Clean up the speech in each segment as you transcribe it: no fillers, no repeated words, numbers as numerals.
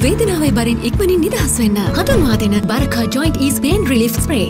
වේදනාවේ බරින් ඉක්මනින් නිදහස් වෙන්න හඳුන්වා දෙන බරකා joint ease pain relief spray.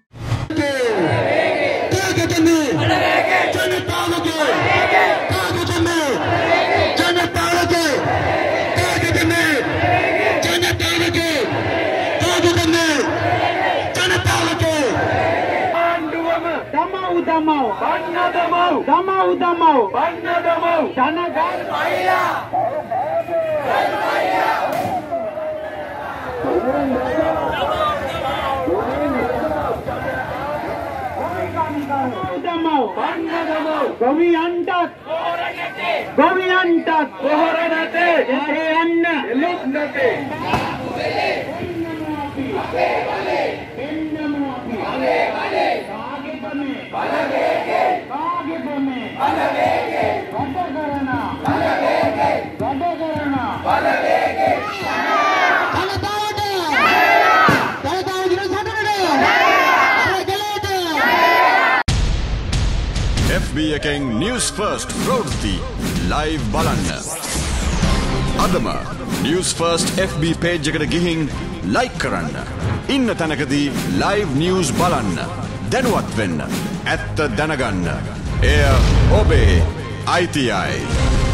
FB එකෙන් News First ප්‍රවෘත්ති live බලන්න. අදම News First FB page එකට ගිහින් like කරන්න. ඉන්න තැනකදී live news බලන්න. දැනුවත් වෙන්න. ඇත්ත දැනගන්න. එය ඔබේ ITI.